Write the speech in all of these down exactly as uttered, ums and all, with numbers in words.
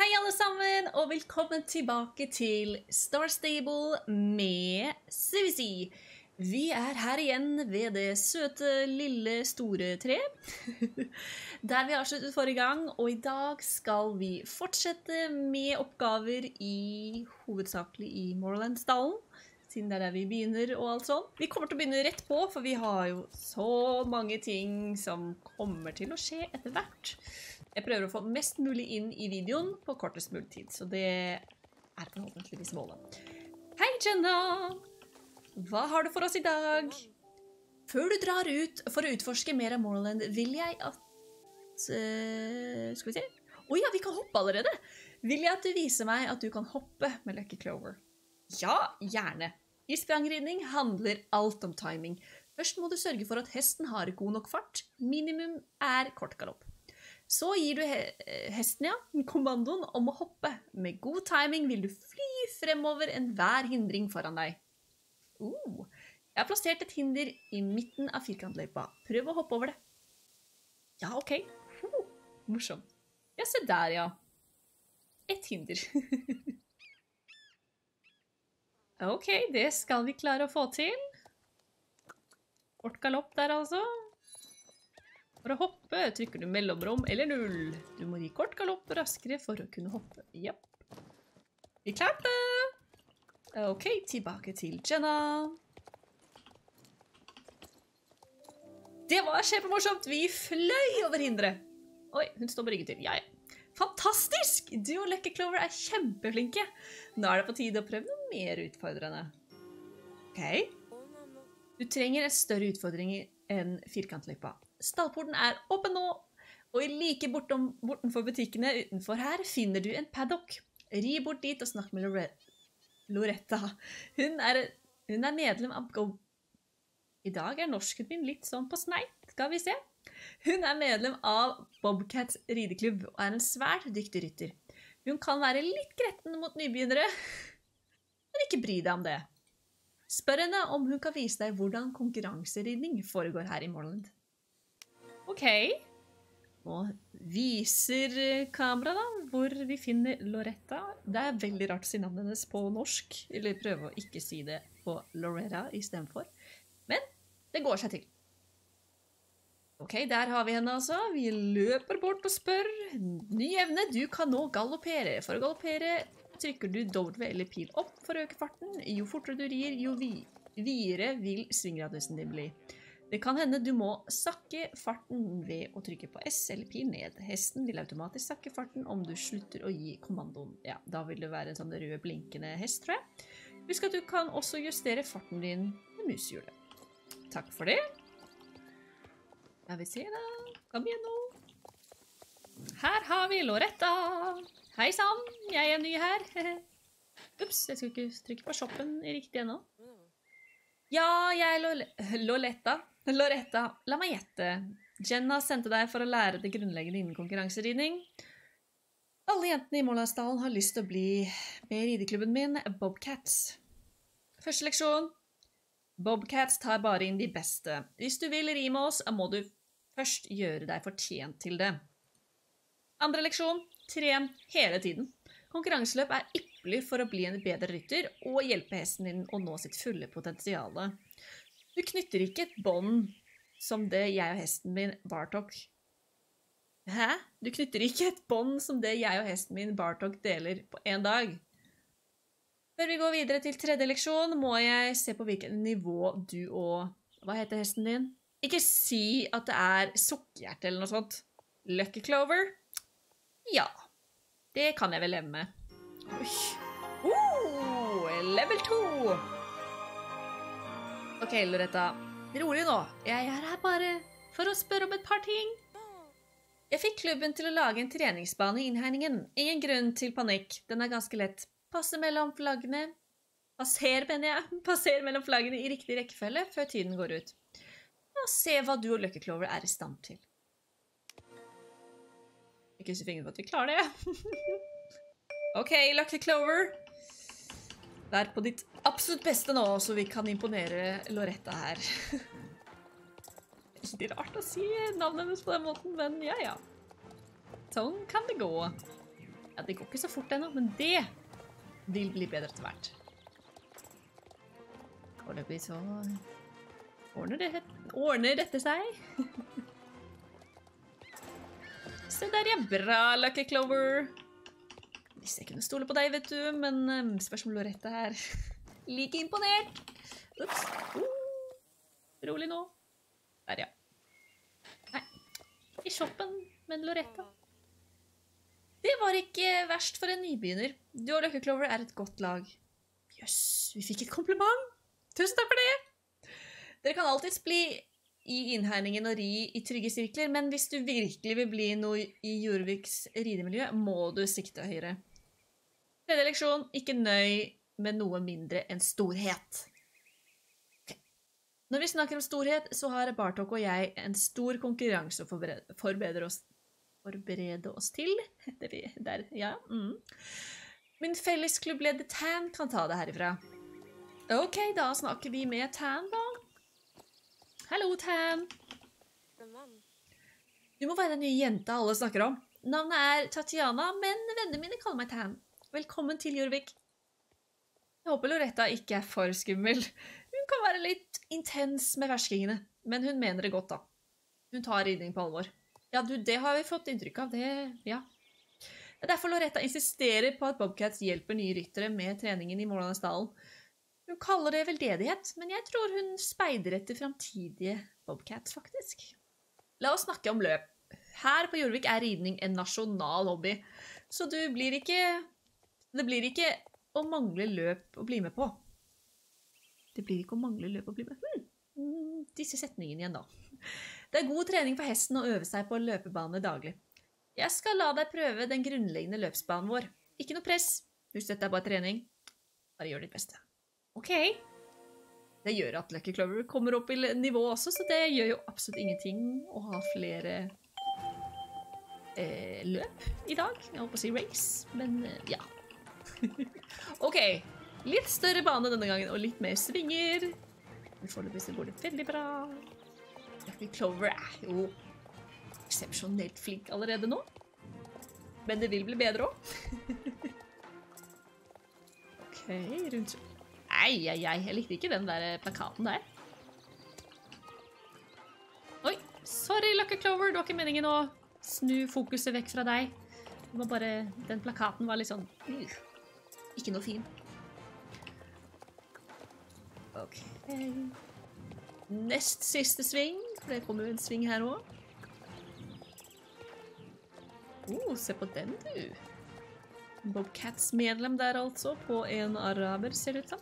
Hei alle sammen, og velkommen tilbake til Star Stable med Suzy. Vi er her igjen ved det søte, lille, store tre, der vi har sluttet forrige gang, og i dag skal vi fortsette med oppgaver i, hovedsakelig i Moorlandsdalen, siden det er der vi begynner og alt sånt. Vi kommer til å begynne rett på, for vi har jo så mange ting som kommer til å skje etter hvert. Jeg prøver å få mest mulig inn i videoen på kortest mulig tid, så det er forhåpentligvis målet. Hei Jenna! Hva har du for oss i dag? Før du drar ut for å utforske mer av Moorland, vil jeg at... Uh, skal vi se? Åja, vi kan hoppe allerede! Vil jeg at du viser meg at du kan hoppe med Lucky Clover? Ja, gjerne. I sprangridning handler alt om timing. Først må du sørge for at hesten har god nok fart. Minimum er kort galopp. Så gir du he hesten, ja, kommandoen om å hoppe. Med god timing vil du fly fremover enhver hindring foran deg. Uh, jeg har plassert et hinder i midten av firkantløypa. Prøv å hoppe over det. Ja, ok. Uh, morsomt. Ja, se der, ja. Et hinder. Ok, det skal vi klare å få til. Kort galopp der, altså. For å hoppe trykker du mellomrom eller null. Du må gi kort galopp raskere for å kunne hoppe. Japp. Vi klarte! Ok, tilbake til Jenna. Det var kjempemorsomt. Vi fløy over hindret. Oi, hun står på ryggen til. Ja, ja. Fantastisk! Du og Lucky Clover er kjempeflinke. Nå er det på tide å prøve noe mer utfordrende. Ok. Du trenger en større utfordring enn firkantløypa. Stallporten er åpen nå, og like bortom, bortenfor butikkene utenfor her finner du en paddock. Ri bort dit og snakk med Loretta. Hun er, hun er medlem av Go... I dag er norsken min litt sånn på snei, skal vi se. Hun er medlem av Bobcats rideklubb og er en svært dyktig rytter. Hun kan være litt gretten mot nybegynnere, men ikke bry deg om det. Spør henne om hun kan vise deg hvordan konkurranseridning foregår her i Moorland. Ok, nå viser kamera da, hvor vi finner Loretta. Det er veldig rart å si navnet hennes på norsk, eller prøve å ikke si det på Loretta i stedet for. Men det går seg til. Ok, der har vi henne altså. Vi løper bort og spør. Ny evne, du kan nå galoppere. For å galoppere trykker du W eller pil opp for å øke farten. Jo fortere du rir, jo vi videre vil svingradiusen din bli. Det kan hende du må sakke farten ved å trykke på S eller pil ned. Hesten vil automatisk sakke farten om du slutter å gi kommandoen. Ja, da vil det være en sånn rød blinkende hest, tror jeg. Husk at du kan også justere farten din med mushjulet. Takk for det. Ja, vi ser da. Kom igjen nå. Her har vi Loretta. Hei sann, jeg er ny her. Ups, jeg skal ikke trykke på shoppen riktig ennå. Ja, jeg er Loretta. Loretta, la meg gjette. Jenna sendte deg for å lære det grunnleggende innen konkurranseridning. Alle jentene i Moorlandsdalen har lyst til å bli med i rideklubben min, Bobcats. Første leksjon. Bobcats tar bare inn de beste. Hvis du vil ri med oss, må du først gjøre deg fortjent til det. Andre leksjon. Tren hele tiden. Konkurranseløp er ypperlig for å bli en bedre rytter og hjelpe hesten din å nå sitt fulle potensiale. Du knytter ikke et bånd som det jeg og hesten min Bartok. Hæ? Du knytter ikke et bånd som det jeg og hesten min Bartok deler på en dag. Før vi går videre til tredje leksjon, må jeg se på hvilket nivå du og... Hva heter hesten din? Ikke si at det er sukkerhjerte eller noe sånt. Lucky Clover? Ja. Det kan jeg vel leve med. Oi. Oh, level to! Ok, Loretta. Rolig nå. Jeg er her bare for å spørre om et par ting. Jeg fikk klubben til å lage en treningsbane i innhegningen. Ingen grunn til panikk. Den er ganske lett. Passe mellom flaggene. Passer, mener jeg. Passer mellom flaggene i riktig rekkefølge før tiden går ut. Og se hva du og Lucky Clover er i stand til. Jeg krysser fingrene på at vi klarer det. Ok, Lucky Clover. Vær på ditt absolutt beste nå, så vi kan imponere Loretta her. Ikke rart å si navnet hennes på den måten, men ja, ja. Sånn kan det gå. Ja, det går ikke så fort ennå, men det vil bli bedre etter hvert. Og det blir så... Ordner, det, ordner dette seg? Se der, ja. Bra, Lucky Clover. Hvis jeg kunne stole på deg, vet du, men um, spørs om Loretta er like imponert. Ups. Uh, rolig nå. Der, ja. Nei, i shoppen, men Loretta. Det var ikke verst for en nybegynner. Du og Lucky Clover er et godt lag. Jøss, vi fikk et kompliment. Tusen takk for det. Dere kan alltids bli i innhegningen og ri i trygge sirkler, men hvis du virkelig vil bli noe i Jorviks ridemiljø, må du sikte høyere. Tredje leksjon, ikke nøy med noe mindre enn storhet. Okay. Når vi snakker om storhet, så har Bartok og jeg en stor konkurranse å forberede, forberede, oss, forberede oss til. Det vi, der, ja. Mm. Min fellesklubbleder Tan kan ta det herifra. Ok, da snakker vi med Tan, da. Hallo, Tan. Du må være den nye jenta alle snakker om. Navnet er Tatiana, men vennene mine kaller meg Tan. Velkommen til Jorvik. Jeg håper Loretta ikke er for skummel. Hun kan være litt intens med verskingene, men hun mener det godt da. Hun tar ridning på alvor. Ja, du, det har vi fått inntrykk av, det, ja. Det er derfor Loretta insisterer på at Bobcats hjelper nye ryttere med treningen i Mållandsdalen. Hun kaller det veldedighet, men jeg tror hun speider etter fremtidige Bobcats, faktisk. La oss snakke om løp. Her på Jorvik er ridning en nasjonal hobby, så du blir ikke... Det blir ikke å mangle løp å bli med på. Det blir ikke å mangle løp å bli med. Hmm. Disse setningene igjen da. Det er god trening for hesten å øve seg på løpebane daglig. Jeg skal la deg prøve den grunnleggende løpsbanen vår. Ikke noe press. Husk, dette er bare trening. Bare gjør ditt beste. Ok. Det gjør at Lucky Clover kommer opp i nivå også, så det gjør jo absolutt ingenting å ha flere eh, løp i dag. Jeg holdt på å si race, men eh, ja. Ok, litt større bane denne gangen, og litt mer svinger. Men foreløpig så går det veldig bra. Lucky Clover er jo eksepsjonelt flink allerede nå. Men det vil bli bedre også. Ok, rundt... Ei, ei, ei, jeg likte ikke den der plakaten der. Oi, sorry Lucky Clover, det var ikke meningen å snu fokuset vekk fra deg. Det var bare, den plakaten var litt sånn, uh, ikke noe fin. Ok. Nest siste sving, for det kommer jo en sving her også. Oh, se på den du. Bobcats medlem der altså, på en araber ser det ut som.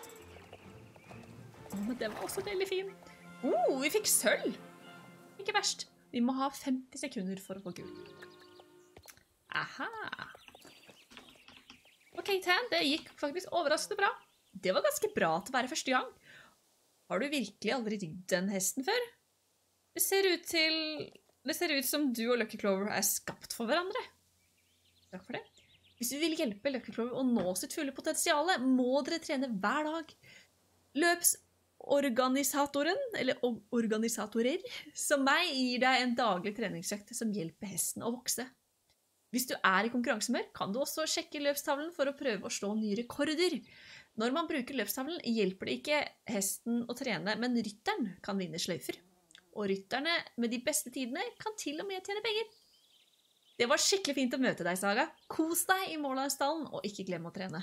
Å, men det var også veldig fin. Oh, vi fikk sølv! Ikke verst. Vi må ha femti sekunder for å få gull. Aha! Ok, Tan, det gikk faktisk overraskende bra. Det var ganske bra til å være første gang. Har du virkelig aldri ridd den hesten før? Det ser ut til... Det ser ut som du og Lucky Clover er skapt for hverandre. Takk for det. Hvis du vil hjelpe Lucky Clover å nå sitt fulle potensiale, må dere trene hver dag. Løpsorganisatoren, eller organisatorer, som meg gir deg en daglig treningsøkt som hjelper hesten å vokse. Hvis du er i konkurransemør, kan du også sjekke løpstavlen for å prøve å slå nye rekorder. Når man bruker løpstavlen, hjelper det ikke hesten å trene, men rytteren kan vinne sløyfer. Og rytterne med de beste tidene kan til og med tjene penger. Det var skikkelig fint å møte deg, Saga. Kos deg i Mållandsdalen, og ikke glem å trene.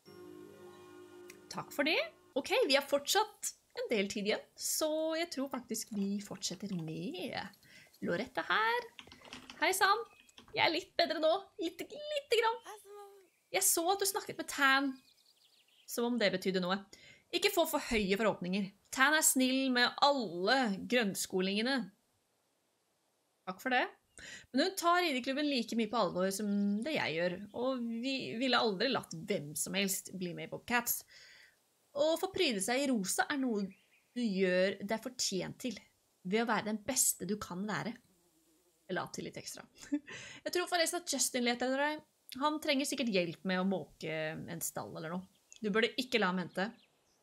Takk for det. Ok, vi har fortsatt en del tid igjen, så jeg tror faktisk vi fortsetter med Loretta her. Hei sann, jeg er litt bedre nå. Litt, litt grann. Jeg så at du snakket med Tan, som om det betydde noe. Ikke få for høye forhåpninger. Tan er snill med alle grønnskolingene. Takk for det. Men hun tar rideklubben like mye på alvor som det jeg gjør, og vi ville aldri latt hvem som helst bli med i Bobcats. Å få pryde seg i rosa er noe du gjør deg fortjent til, ved å være den beste du kan være. Jeg la til litt ekstra. Jeg tror forresten at Justin leter etter deg. Han trenger sikkert hjelp med å måke en stall eller noe. Du burde ikke la ham hente.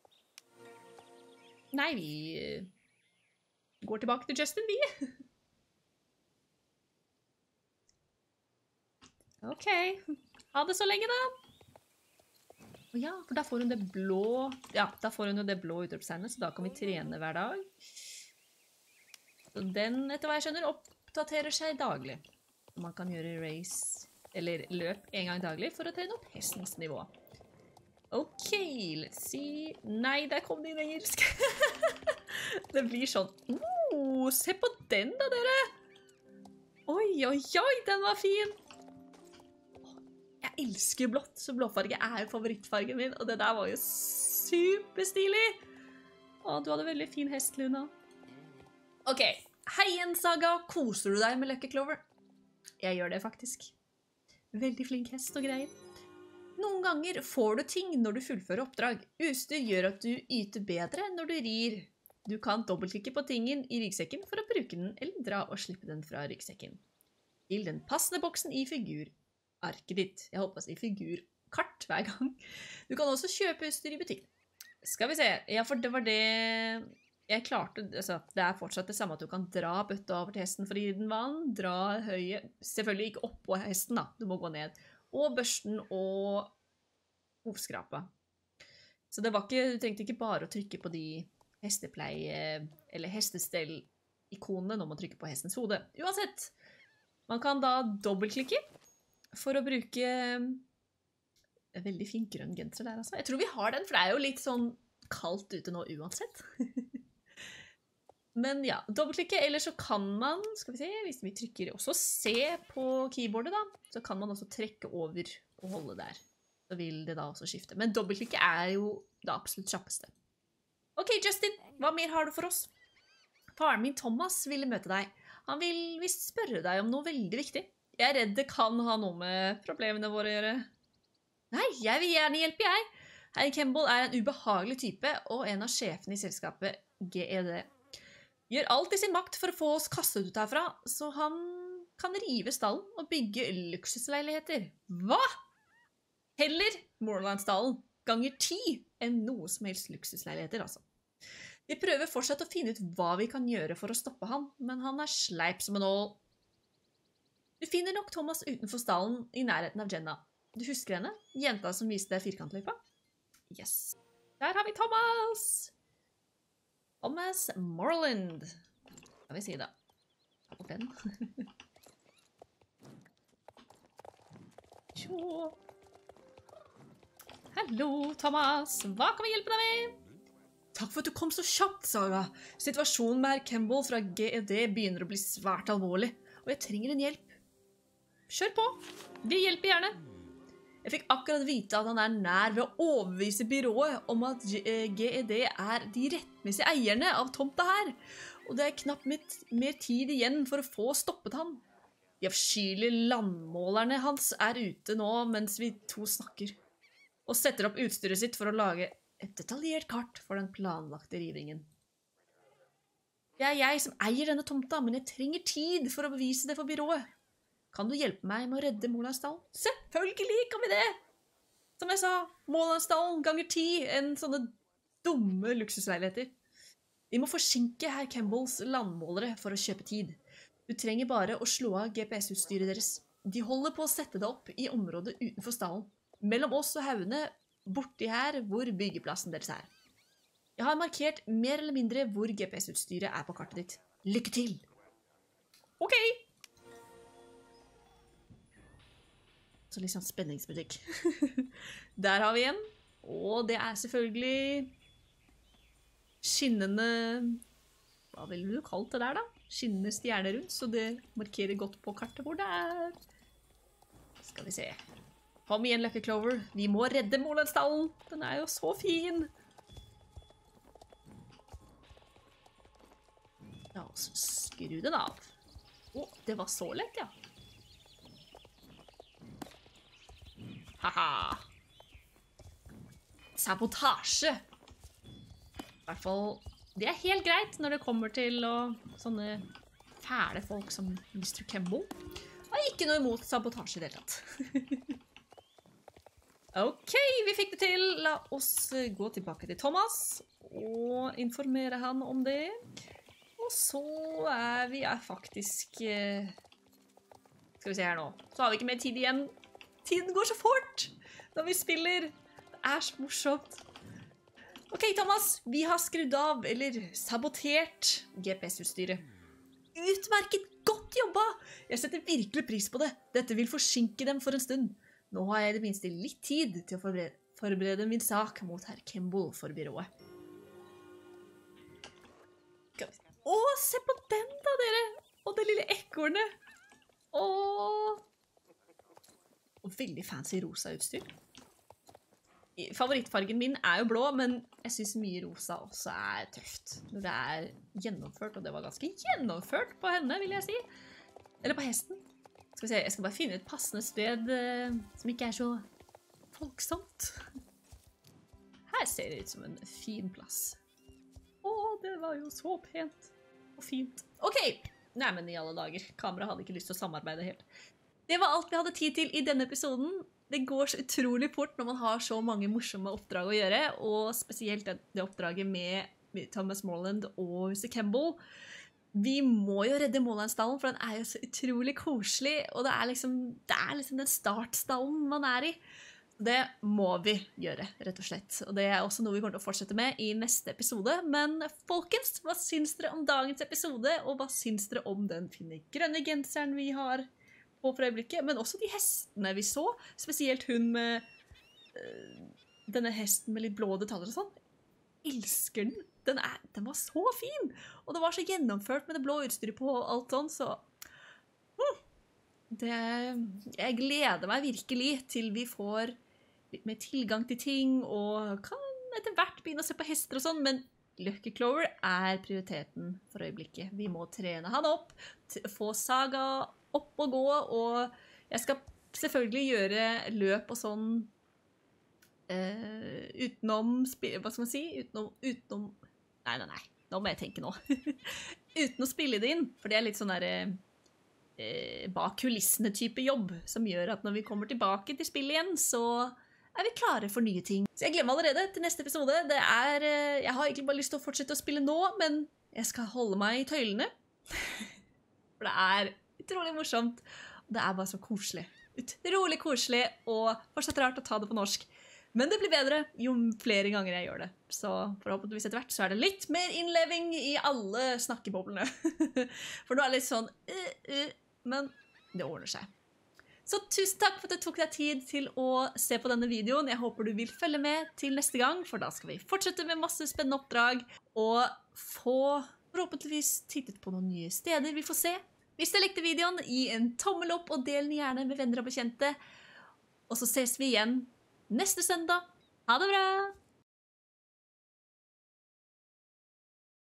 Nei, vi går tilbake til Justin, vi. Ok, Ha det så lenge, da! Og ja, for da får hun det blå... Ja, da får hun jo det blå utropstegnet, så da kan vi trene hver dag. Så den, etter hva jeg skjønner, oppdaterer seg daglig. Man kan gjøre race, eller løp en gang daglig for å trene opp hestens nivå. Ok, let's see... Nei, der kom det inn engelsk. Det blir sånn... Oh, se på den da, dere! Oi, oi, oi, den var fin! Jeg elsker blått, så blåfarge er favorittfargen min, og det der var jo superstilig! Å, du hadde veldig fin hest, Luna. Ok, hei igjen, Saga! Koser du deg med Lucky Clover? Jeg gjør det faktisk. Veldig flink hest og greier. Noen ganger får du ting når du fullfører oppdrag. Utstyr gjør at du yter bedre når du rir. Du kan dobbeltklikke på tingen i ryggsekken for å bruke den, eller dra og slippe den fra ryggsekken. Til den passende boksen i figurarket ditt. Jeg håper å si figurkart hver gang. Du kan også kjøpe utstyr i butikken. Skal vi se. Ja, for det var det jeg klarte. Altså, det er fortsatt det samme at du kan dra bøtta over til hesten for å gi den vann. Dra høye. Selvfølgelig ikke opp på hesten da. Du må gå ned. Og børsten og hovskrapa. Så det var ikke, du trengte ikke bare å trykke på de hestepleie eller hestestell-ikonene når man trykker på hestens hode. Uansett, man kan da dobbeltklikke for å bruke en veldig fin grønn genser der, altså. Jeg tror vi har den, for det er jo litt sånn kaldt ute nå uansett. Men ja, dobbeltklikke, eller så kan man, skal vi se, hvis vi trykker også se på keyboardet da, så kan man også trekke over og holde der. Så vil det da også skifte. Men dobbeltklikke er jo det absolutt kjappeste. Ok, Justin, hva mer har du for oss? Faren min Thomas ville møte deg. Han vil visst spørre deg om noe veldig viktig. Jeg er redd det kan ha noe med problemene våre å gjøre. Nei, jeg vil gjerne hjelpe, jeg. Herr Kemble er en ubehagelig type, og en av sjefene i selskapet G E D. Gjør alt i sin makt for å få oss kastet ut herfra, så han kan rive stallen og bygge luksusleiligheter. Hva? Heller Moorlandstallen ganger ti enn noe som helst luksusleiligheter, altså. Vi prøver fortsatt å finne ut hva vi kan gjøre for å stoppe han, men han er sleip som en ål. Du finner nok Thomas utenfor stallen i nærheten av Jenna. Du husker henne? Jenta som viste deg firkantløypa? Yes. Der har vi Thomas! Thomas Morland. Skal vi si da. Ta bort den. Tjo. Hallo, Thomas. Hva kan vi hjelpe deg med? Takk for at du kom så kjapt, Saga. Situasjonen med herr Kemble fra G E D begynner å bli svært alvorlig, og jeg trenger en hjelp. Kjør på. Vi hjelper gjerne. Jeg fikk akkurat vite at han er nær ved å overbevise byrået om at G E D er de rettmessige eierne av tomta her, og det er knapt mer tid igjen for å få stoppet han. De avskyelige landmålerne hans er ute nå mens vi to snakker, og setter opp utstyret sitt for å lage et detaljert kart for den planlagte rivingen. Det er jeg som eier denne tomta, men jeg trenger tid for å bevise det for byrået. Kan du hjelpe meg med å redde Moorlandstallen? Selvfølgelig kan vi det! Som jeg sa, Moorlandstallen ganger ti enn sånne dumme luksusleiligheter. Vi må forsinke herr Kembles landmålere for å kjøpe tid. Du trenger bare å slå av G P S-utstyret deres. De holder på å sette det opp i området utenfor stallen. Mellom oss og haugene borti her hvor byggeplassen deres er. Jeg har markert mer eller mindre hvor G P S-utstyret er på kartet ditt. Lykke til! Ok! Så litt sånn spenningsmusikk. Der har vi en. Og det er selvfølgelig skinnende... Hva vil du kalle det der da? Skinnende stjerner rundt, så det markerer godt på kartet hvor det er. Skal vi se. Kom igjen, Lucky Clover. Vi må redde Moorlandstallen. Den er jo så fin. La oss skru den av. Å, det var så lett, ja. Haha. Sabotasje. I hvert fall, det er helt greit når det kommer til å, sånne fæle folk som mister Kemble. Jeg har ikke noe imot sabotasje i det hele tatt. Ok, vi fikk det til. La oss gå tilbake til Thomas og informere han om det. Og så er vi er faktisk... Skal vi se her nå. Så har vi ikke mer tid igjen. Tiden går så fort når vi spiller. Det er så morsomt. Ok, Thomas, vi har skrudd av, eller sabotert G P S-utstyret. Utmerket, godt jobba! Jeg setter virkelig pris på det. Dette vil forsinke dem for en stund. Nå har jeg i det minste litt tid til å forberede, forberede min sak mot herr Kimball for byrået. Å, se på den da, dere! Og det lille ekornet! Åh! Og veldig fancy rosa utstyr. Favorittfargen min er jo blå, men jeg synes mye rosa også er tøft. Når det er gjennomført, og det var ganske gjennomført på henne, vil jeg si. Eller på hesten. Skal vi se, jeg skal bare finne et passende sted uh, som ikke er så folksomt. Her ser det ut som en fin plass. Åh, det var jo så pent og fint. Ok, nei, men i alle dager. Kamera hadde ikke lyst til å samarbeide helt. Det var alt vi hadde tid til i denne episoden. Det går så utrolig fort når man har så mange morsomme oppdrag å gjøre, og spesielt det, det oppdraget med, med Thomas Morland og mister Kimball. Vi må jo redde Målandsdalen, for den er jo så utrolig koselig, og det er liksom, det er liksom den startsdalen man er i. Det må vi gjøre, rett og slett. Og det er også noe vi kommer til å fortsette med i neste episode. Men folkens, hva syns dere om dagens episode? Og hva syns dere om den fine grønne genseren vi har på for øyeblikket? Men også de hestene vi så. Spesielt hun med øh, denne hesten med litt blå detaljer og sånn. Elsker den. Den, er, den var så fin! Og det var så gjennomført med det blå utstyret på og alt sånn, så... Hmm. Det, jeg gleder meg virkelig til vi får litt mer tilgang til ting, og kan etter hvert begynne å se på hester og sånn, men Lucky Clover er prioriteten for øyeblikket. Vi må trene han opp, få Saga opp og gå, og jeg skal selvfølgelig gjøre løp og sånn uh, utenom, hva skal man si? Utenom, utenom, nei, nei, nei, nå må jeg tenke nå. Uten å spille det inn, for det er litt sånn der... Uh, bak kulissene type jobb, som gjør at når vi kommer tilbake til spillet igjen, så er vi klare for nye ting. Så jeg glemmer allerede til neste episode. Det er, uh, jeg har egentlig bare lyst til å fortsette å spille nå, men jeg skal holde meg i tøylene. For det er utrolig morsomt. Det er bare så koselig. Utrolig koselig, og fortsatt rart å ta det på norsk. Men det blir bedre jo flere ganger jeg gjør det. Så forhåpentligvis etter hvert så er det litt mer innleving i alle snakkeboblene. For nå er det litt sånn, uh, uh, men det ordner seg. Så tusen takk for at du tok deg tid til å se på denne videoen. Jeg håper du vil følge med til neste gang, for da skal vi fortsette med masse spennende oppdrag, og få forhåpentligvis tittet på noen nye steder vi får se. Hvis du likte videoen, gi en tommel opp og del den gjerne med venner og bekjente. Og så ses vi igjen neste søndag. Ha det bra!